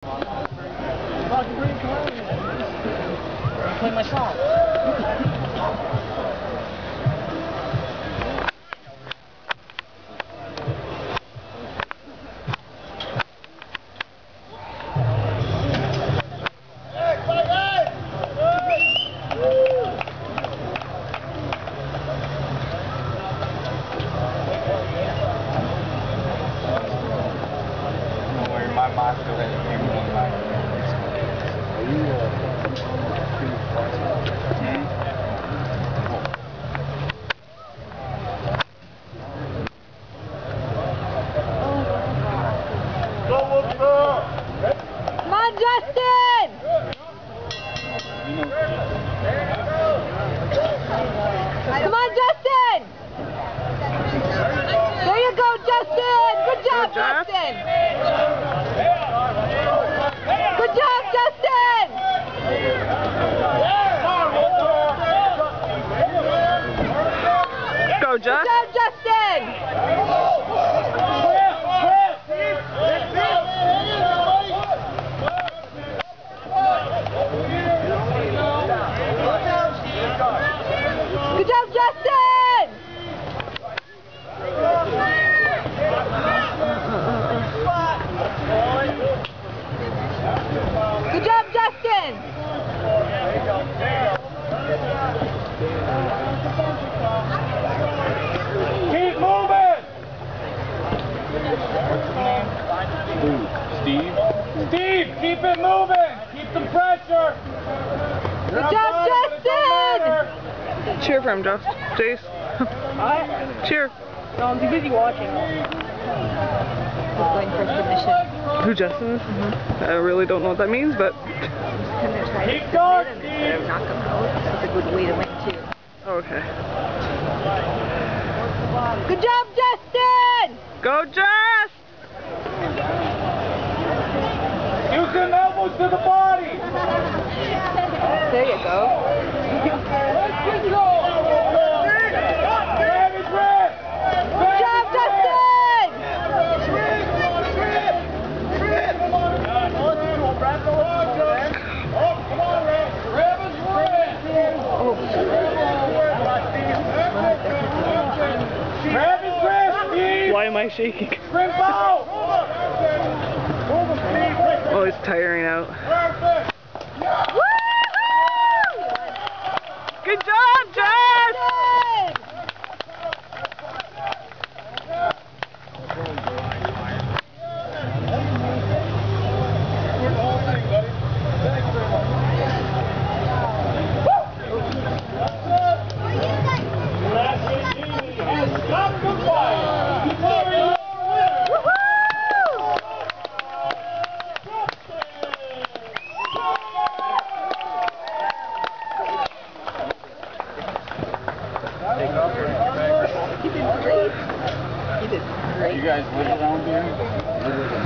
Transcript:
Play my song. My master that came one night. Are you Come on, Justin! Come on, Justin! There you go, Justin! Good job, Justin! Good job, Justin! Go, Justin! Good job, Justin! Good job, Justin! Good job, Justin! keep moving! Steve? Steve, keep it moving! Keep the pressure! Good job, Justin! Cheer for him, Jace. Cheer. No, I'm too busy watching. He's going for submission. Who Justin is? I really don't know what that means, but... He's gonna try to Keep submit going, him instead of knock him out. That's a good way to win, too. Okay. Good job, Justin! Go, Jess! Use them elbows to the body! There you go. Grab his wrist! Good job, Justin! Grab his wrist, Steve! Why am I shaking? Sprint ball! Oh, it's tiring out. Good job, Jess! He did great. You guys live around here?